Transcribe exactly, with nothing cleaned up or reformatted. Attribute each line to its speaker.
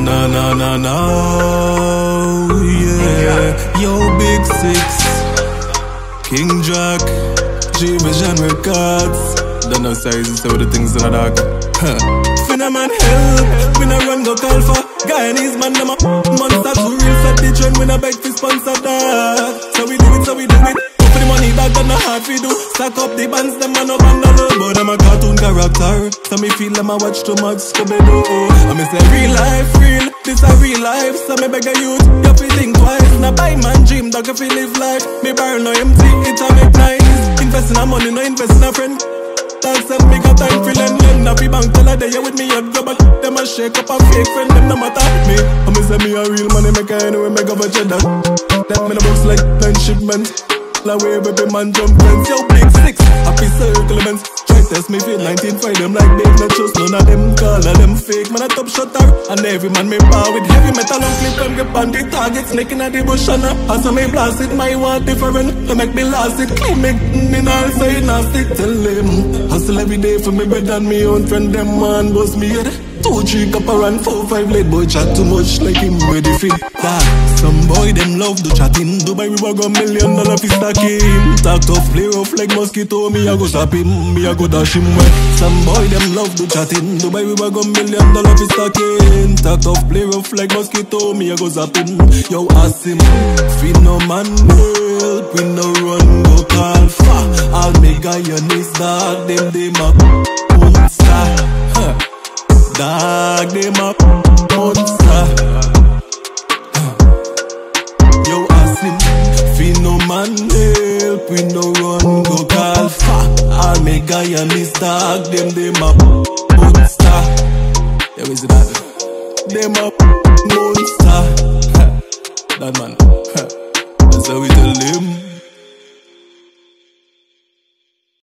Speaker 1: na na na na, yeah. Yo, Big Six, King Jack, G Vision Records. Don't know sizes, so the things in the dark. Finna man help, we no run go call for Guyanese man, them a monster too real for the trend. We no beg for sponsor that. So we do it, so we do it. Go for the money back, but not hard we do. Stack up the bands, them man no band alone, but them a cartoon character. So me feel them a watch too much Scooby-Doo. I me say real life, real, this a real life. So me beg a youth, you feel think twice. Now buy man dream, dog you feel live life. Me burn no empty, it a make nice. Invest in a money, no invest in a friend. That's a big time for lend them. Now be bank tell her they with me up go, but them a shake up a fake friend. Them no matter me. I me say me a real money maker anyway, make up a cheddar. That me the books like ten shipments. La way baby man jump friends. Yo, Big Six, happy circlements. Try test me feel nineteen, find them like big. Not trust none of them, call of them fake. Man a top shutter, and every man me power with heavy metal and clip them get on the target. Snake in the bush and as I me blast it, my want different. To make me last it, clean me, me all say nasty. Tell them, hustle every day for me better than me own friend. Them man boss me head. Two, three cup around, four, five late boy chat too much like him ready fit that. Some boy them love to chat in Dubai, we walk a million dollar fi stack him. Talk tough, play rough like mosquito, me I go stop him, me I go dash him wet. Some boy them love to chat in Dubai, we walk a million dollar fi stack him. Talk tough, play rough like mosquito, me I go zap him. Yo ask him, feed no man help, we no run go call fa. All me Guyanese dog, them them a monster. Huh. Dog them up, monster. Yo ask him, feel no man help, we no run go call fa. All me Guyanese dog, them them up, monster. Yo is that? Them up, monster.